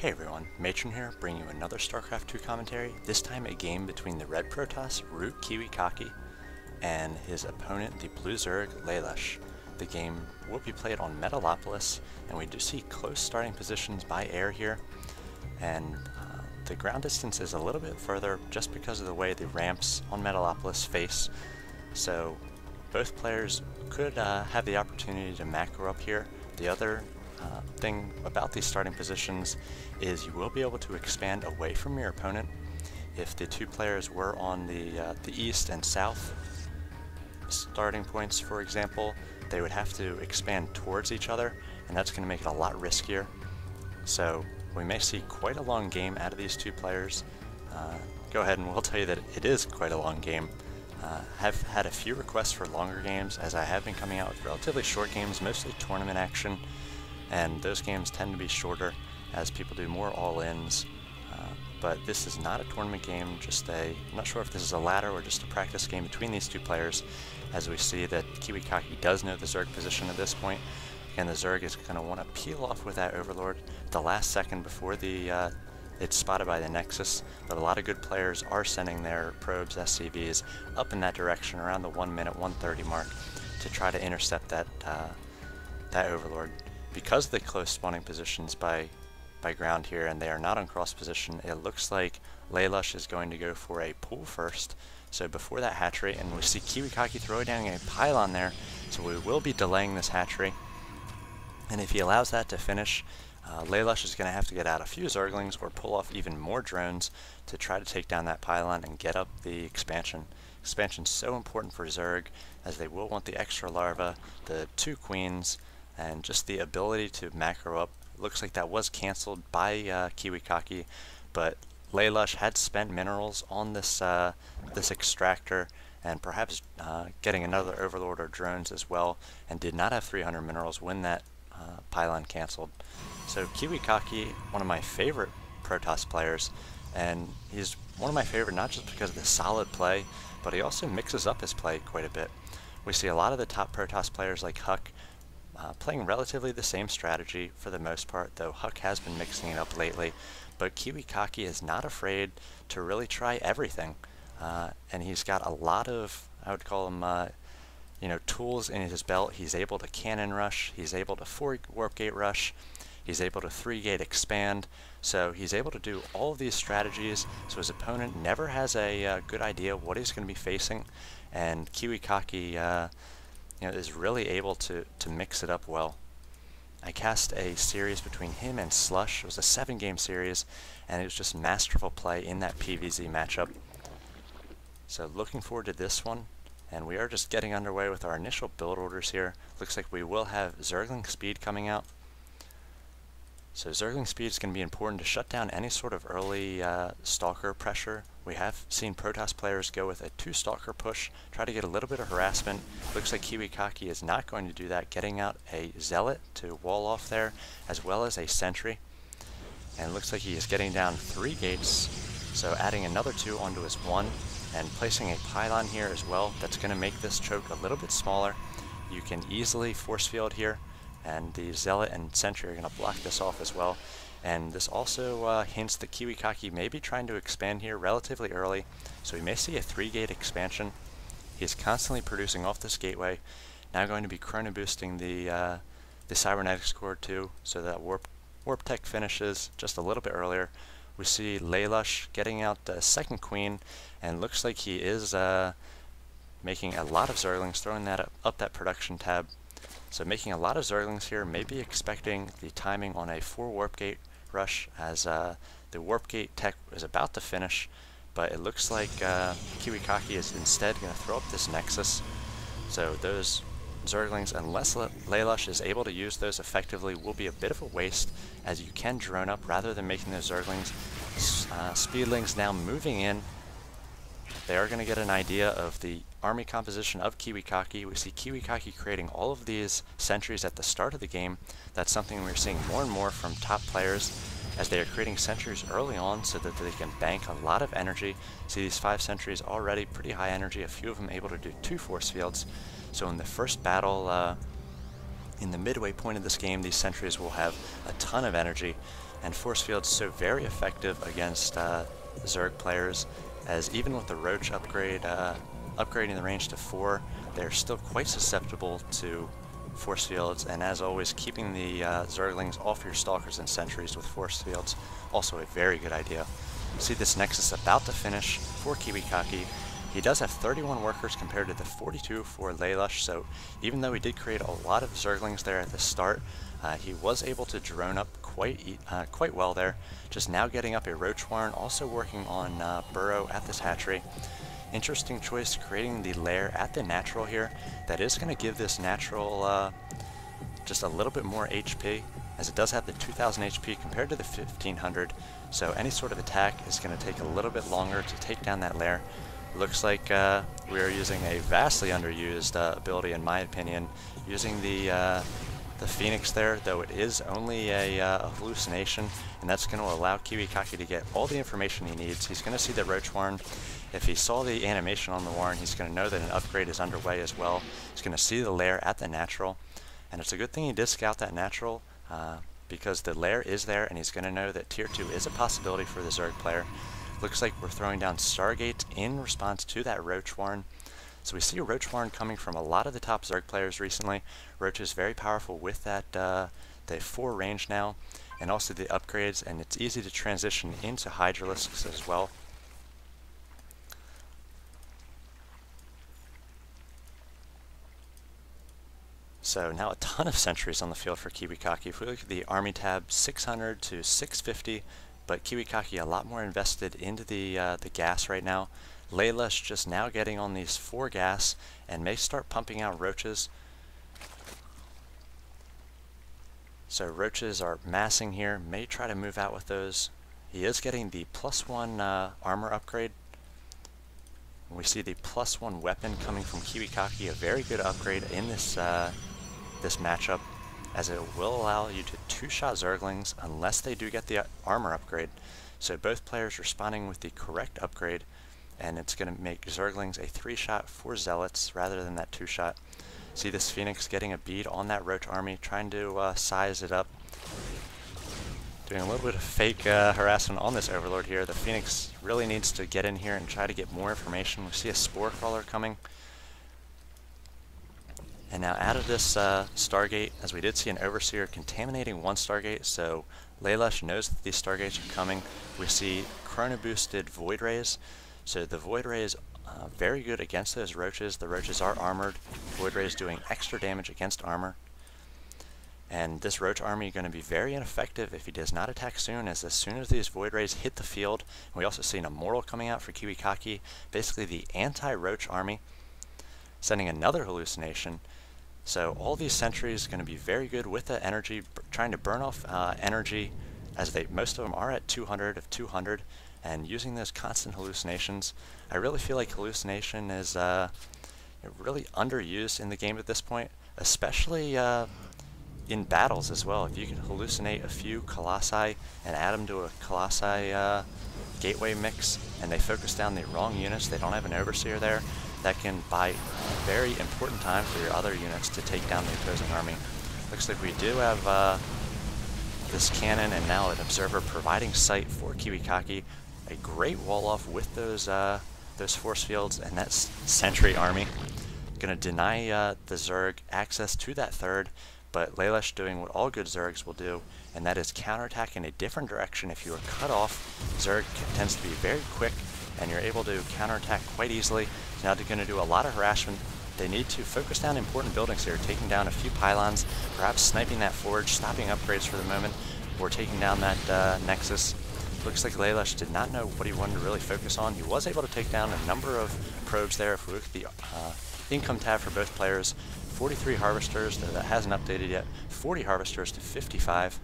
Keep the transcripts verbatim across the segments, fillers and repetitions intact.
Hey everyone, Matron here, bringing you another StarCraft two commentary, this time a game between the red Protoss, Root Kiwikaki, and his opponent, the blue Zerg, Lelouch. The game will be played on Metalopolis, and we do see close starting positions by air here, and uh, the ground distance is a little bit further just because of the way the ramps on Metalopolis face, so both players could uh, have the opportunity to macro up here. The other Uh, thing about these starting positions is you will be able to expand away from your opponent. If the two players were on the, uh, the east and south starting points, for example, they would have to expand towards each other, and that's going to make it a lot riskier. So we may see quite a long game out of these two players. Uh, go ahead and we'll tell you that it is quite a long game. Uh, have had a few requests for longer games, as I have been coming out with relatively short games, mostly tournament action. And those games tend to be shorter as people do more all-ins. Uh, but this is not a tournament game, just a, I'm not sure if this is a ladder or just a practice game between these two players, as we see that Kiwikaki does know the Zerg position at this point. And the Zerg is going to want to peel off with that Overlord the last second before the uh, it's spotted by the Nexus. But a lot of good players are sending their probes, S C Vs, up in that direction around the one minute, one thirty mark to try to intercept that, uh, that Overlord. Because of the close spawning positions by by ground here, and they are not on cross position, it looks like Lelouch is going to go for a pull first. So before that hatchery, and we see Kiwikaki throw down a pylon there, so we will be delaying this hatchery. And if he allows that to finish, uh, Lelouch is going to have to get out a few Zerglings or pull off even more drones to try to take down that pylon and get up the expansion. Expansion is so important for Zerg, as they will want the extra larva, the two queens, and just the ability to macro up. Looks like that was cancelled by uh, Kiwikaki, but Lelouch had spent minerals on this uh, this extractor, and perhaps uh, getting another Overlord or drones as well, and did not have three hundred minerals when that uh, pylon cancelled. So Kiwikaki, one of my favorite Protoss players, and he's one of my favorite not just because of the solid play, but he also mixes up his play quite a bit. We see a lot of the top Protoss players like Huck Uh, playing relatively the same strategy for the most part, though Huck has been mixing it up lately. But Kiwikaki is not afraid to really try everything, uh, and he's got a lot of, I would call them, uh, you know, tools in his belt. He's able to cannon rush, he's able to four warp gate rush, he's able to three gate expand. So he's able to do all of these strategies, so his opponent never has a uh, good idea what he's going to be facing, and Kiwikaki uh, You know, is really able to, to mix it up well. I cast a series between him and Slush. It was a seven game series, and it was just masterful play in that P V Z matchup. So looking forward to this one, and we are just getting underway with our initial build orders here. Looks like we will have Zergling Speed coming out. So Zergling Speed is going to be important to shut down any sort of early uh, Stalker pressure. We have seen Protoss players go with a two Stalker push, try to get a little bit of harassment. Looks like Kiwikaki is not going to do that, getting out a Zealot to wall off there, as well as a Sentry. And it looks like he is getting down three gates, so adding another two onto his one, and placing a pylon here as well. That's going to make this choke a little bit smaller. You can easily force field here, and the Zealot and Sentry are going to block this off as well. And this also uh, hints that Kiwikaki may be trying to expand here relatively early, so we may see a three gate expansion. He's constantly producing off this gateway, now going to be chrono boosting the, uh, the Cybernetics core too, so that Warp, Warp Tech finishes just a little bit earlier. We see Lelouch getting out the second queen, and looks like he is uh, making a lot of Zerglings, throwing that up, up that production tab. So making a lot of Zerglings here, maybe expecting the timing on a four warp gate rush, as uh, the warp gate tech is about to finish, but it looks like uh, Kiwikaki is instead going to throw up this Nexus. So those Zerglings, unless Le Lelouch is able to use those effectively, will be a bit of a waste, as you can drone up rather than making those Zerglings. Uh, Speedlings now moving in. They are going to get an idea of the army composition of Kiwikaki. We see Kiwikaki creating all of these sentries at the start of the game. That's something we're seeing more and more from top players, as they are creating sentries early on so that they can bank a lot of energy. See these five sentries already pretty high energy, a few of them able to do two force fields. So in the first battle, uh, in the midway point of this game, these sentries will have a ton of energy, and force fields so very effective against uh, Zerg players, as even with the Roach upgrade, uh, upgrading the range to four, they're still quite susceptible to force fields, and as always, keeping the uh, Zerglings off your Stalkers and Sentries with force fields, also a very good idea. See this Nexus about to finish for Kiwikaki. He does have thirty-one workers compared to the forty-two for Lelouch, so even though he did create a lot of Zerglings there at the start, uh, he was able to drone up quite e uh, quite well there. Just now getting up a Roach Warren, also working on uh, Burrow at this hatchery. Interesting choice, creating the lair at the natural here. That is going to give this natural uh, just a little bit more H P, as it does have the two thousand H P compared to the fifteen hundred, so any sort of attack is going to take a little bit longer to take down that lair. Looks like uh, we are using a vastly underused uh, ability, in my opinion, using the uh, the Phoenix there, though it is only a, uh, a hallucination, and that's going to allow Kiwikaki to get all the information he needs. He's going to see the Roach Warren. If he saw the animation on the Warren, he's going to know that an upgrade is underway as well. He's going to see the lair at the natural, and it's a good thing he did scout that natural, uh, because the lair is there, and he's going to know that tier two is a possibility for the Zerg player. Looks like we're throwing down Stargate in response to that Roach Warren. So we see a Roach Warren coming from a lot of the top Zerg players recently. Roach is very powerful with that uh, the four range now, and also the upgrades, and it's easy to transition into Hydralisks as well. So now a ton of sentries on the field for Kiwikaki. If we look at the army tab, six hundred to six fifty, but Kiwikaki a lot more invested into the uh, the gas right now. Lelouch just now getting on these four gas and may start pumping out roaches. So roaches are massing here, may try to move out with those. He is getting the plus one uh, armor upgrade. We see the plus one weapon coming from Kiwikaki, a very good upgrade in this uh, this matchup, as it will allow you to two-shot Zerglings unless they do get the uh, armor upgrade. So both players responding with the correct upgrade, and it's going to make Zerglings a three-shot for Zealots rather than that two-shot. See this Phoenix getting a bead on that Roach army, trying to uh, size it up. Doing a little bit of fake uh, harassment on this Overlord here. The Phoenix really needs to get in here and try to get more information. We see a Spore Crawler coming. And now out of this uh, Stargate, as we did see an Overseer contaminating one Stargate, so Lelouch knows that these Stargates are coming. We see Chrono Boosted Void Rays. So the Void Rays uh, very good against those Roaches. The Roaches are armored. Void Rays doing extra damage against armor. And this Roach army is going to be very ineffective if he does not attack soon, as as soon as these Void Rays hit the field, and we also see an Immortal coming out for Kiwikaki, basically the anti-Roach army, sending another hallucination. So all these sentries are going to be very good with the energy, trying to burn off uh, energy, as they most of them are at two hundred of two hundred, and using those constant hallucinations. I really feel like hallucination is uh, really underused in the game at this point, especially uh, in battles as well. If you can hallucinate a few Colossi and add them to a Colossi uh, gateway mix, and they focus down the wrong units, they don't have an Overseer there, that can buy very important time for your other units to take down the opposing army. Looks like we do have uh, this cannon and now an Observer providing sight for Kiwikaki. A great wall off with those uh, those force fields, and that sentry army. Gonna deny uh, the Zerg access to that third, but Lelouch doing what all good Zergs will do, and that is counterattack in a different direction. If you are cut off, Zerg tends to be very quick, and you're able to counterattack quite easily. So now they're going to do a lot of harassment. They need to focus down important buildings here, taking down a few pylons, perhaps sniping that forge, stopping upgrades for the moment, or taking down that uh, Nexus. Looks like Lelouch did not know what he wanted to really focus on. He was able to take down a number of probes there. If we look at the uh, income tab for both players, forty-three Harvesters, though that hasn't updated yet, forty Harvesters to fifty-five.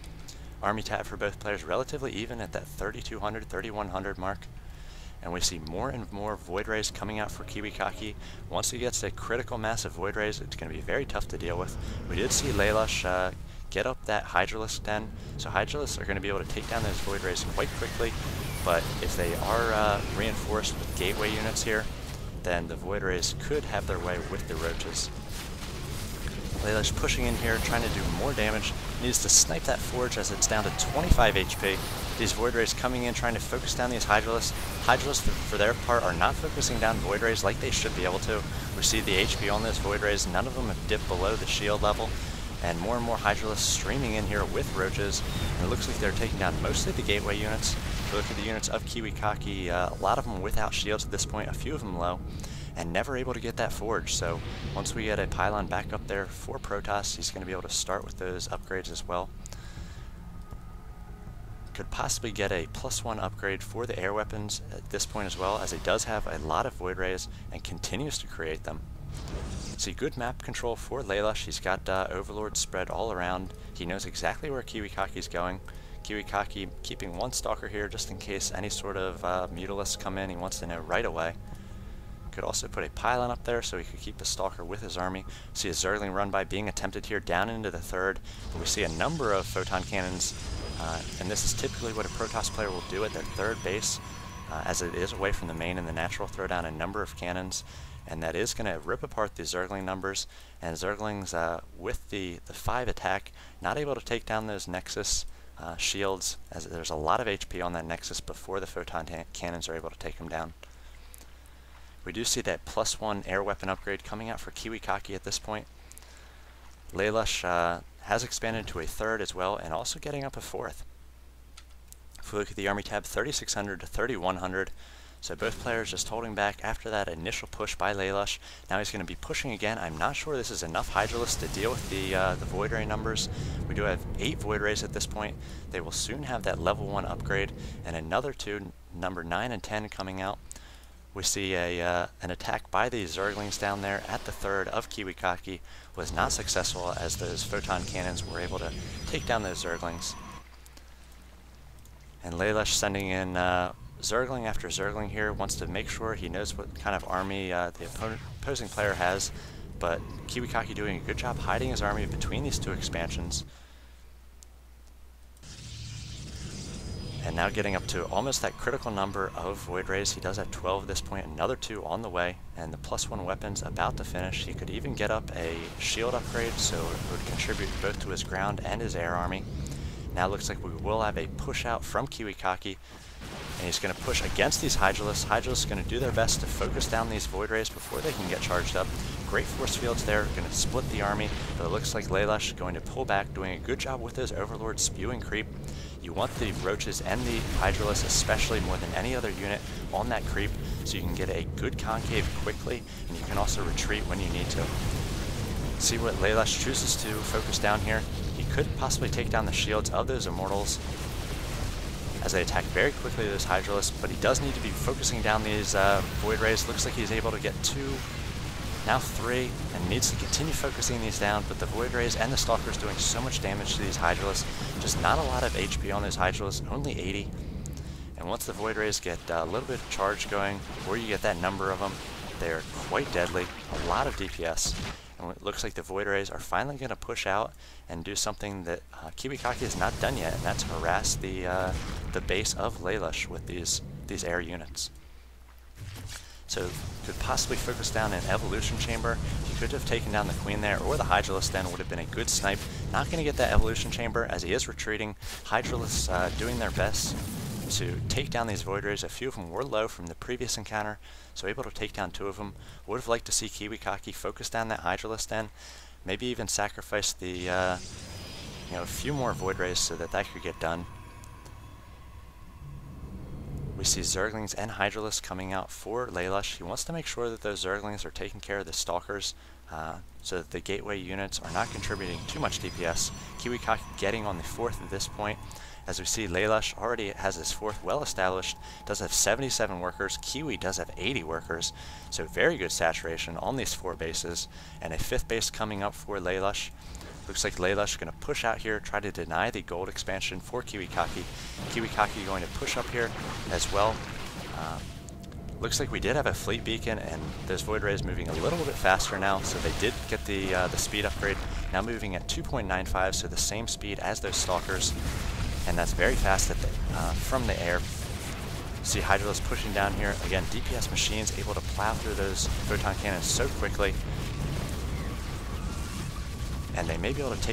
Army tab for both players relatively even at that thirty-two hundred, thirty-one hundred mark. And we see more and more Void Rays coming out for Kiwikaki. Once he gets a critical mass of Void Rays, it's going to be very tough to deal with. We did see Lelouch uh, get up that Hydralisk den, so Hydralisks are going to be able to take down those Void Rays quite quickly, but if they are uh, reinforced with gateway units here, then the Void Rays could have their way with the Roaches. Lelouch pushing in here, trying to do more damage needs to snipe that Forge as it's down to twenty-five H P. These Void Rays coming in trying to focus down these Hydralisks. Hydralisks, for their part, are not focusing down Void Rays like they should be able to. We see the H P on those Void Rays. None of them have dipped below the shield level. And more and more Hydralisks streaming in here with Roaches. And it looks like they're taking down mostly the gateway units. If you look at the units of Kiwikaki, uh, a lot of them without shields at this point, a few of them low, and never able to get that Forge. So once we get a pylon back up there for Protoss, he's going to be able to start with those upgrades as well. Could possibly get a plus one upgrade for the air weapons at this point as well, as he does have a lot of Void Rays and continues to create them. See, good map control for Lelouch. He's got uh, Overlord spread all around. He knows exactly where Kiwikaki's going. Kiwikaki keeping one Stalker here just in case any sort of uh, Mutalisks come in. He wants to know right away. Could also put a pylon up there so he could keep the Stalker with his army. See a Zergling run by being attempted here down into the third. But we see a number of Photon Cannons, uh, and this is typically what a Protoss player will do at their third base, uh, as it is away from the main and the natural. Throw down a number of cannons, and that is going to rip apart the Zergling numbers. And Zerglings, uh, with the, the five attack, not able to take down those Nexus uh, shields, as there's a lot of H P on that Nexus before the Photon Cannons are able to take them down. We do see that plus one air weapon upgrade coming out for Kiwikaki at this point. Lelouch uh, has expanded to a third as well, and also getting up a fourth. If we look at the army tab, thirty-six hundred to thirty-one hundred. So both players just holding back after that initial push by Lelouch. Now he's going to be pushing again. I'm not sure this is enough Hydralisks to deal with the uh, the Void Ray numbers. We do have eight Void Rays at this point. They will soon have that level one upgrade, and another two, number nine and ten, coming out. We see a uh, an attack by the Zerglings down there at the third of Kiwikaki was not successful, as those Photon Cannons were able to take down those Zerglings. And Lelouch sending in uh, Zergling after Zergling here, wants to make sure he knows what kind of army uh, the opponent, opposing player has, but Kiwikaki doing a good job hiding his army between these two expansions. And now getting up to almost that critical number of Void Rays. He does have twelve at this point, another two on the way, and the plus one weapons about to finish. He could even get up a shield upgrade, so it would contribute both to his ground and his air army. Now it looks like we will have a push out from Kiwikaki, and he's going to push against these Hydralisks. Hydralisks are going to do their best to focus down these Void Rays before they can get charged up. Great force fields there, going to split the army, but it looks like Lelouch going to pull back, doing a good job with those Overlords spewing creep. You want the Roaches and the Hydralisks, especially more than any other unit, on that creep, so you can get a good concave quickly, and you can also retreat when you need to. See what Lelouch chooses to focus down here. He could possibly take down the shields of those Immortals as they attack very quickly those Hydralisks, but he does need to be focusing down these uh, Void Rays. Looks like he's able to get two, now three, and needs to continue focusing these down, but the Void Rays and the Stalkers doing so much damage to these Hydralisks. Just not a lot of H P on those Hydralisks, only eighty. And once the Void Rays get uh, a little bit of charge going, or you get that number of them, they're quite deadly, a lot of D P S. And it looks like the Void Rays are finally going to push out and do something that uh, Kiwikaki has not done yet, and that's harass the uh, the base of Lelouch with these these air units. So could possibly focus down an Evolution Chamber. He could have taken down the Queen there, or the Hydralisk then would have been a good snipe. Not going to get that Evolution Chamber as he is retreating. Hydralisks uh, doing their best to take down these Void Rays. A few of them were low from the previous encounter, so able to take down two of them. Would have liked to see Kiwikaki focus down that Hydralisk then. Maybe even sacrifice the, uh, you know, a few more Void Rays so that that could get done. We see Zerglings and Hydralisks coming out for Lelouch. He wants to make sure that those Zerglings are taking care of the Stalkers, uh, so that the gateway units are not contributing too much D P S. Kiwikaki getting on the fourth at this point. As we see, Lelouch already has his fourth well established, does have seventy-seven workers. Kiwi does have eighty workers, so very good saturation on these four bases, and a fifth base coming up for Lelouch. Looks like Lelouch is going to push out here, try to deny the gold expansion for Kiwikaki. Kiwikaki going to push up here as well. Uh, looks like we did have a fleet beacon, and those Void Rays moving a little bit faster now, so they did get the uh, the speed upgrade. Now moving at two point nine five, so the same speed as those Stalkers. And that's very fast at the, uh, from the air. See Hydralisks pushing down here. Again, D P S machines able to plow through those Photon Cannons so quickly. And they may be able to take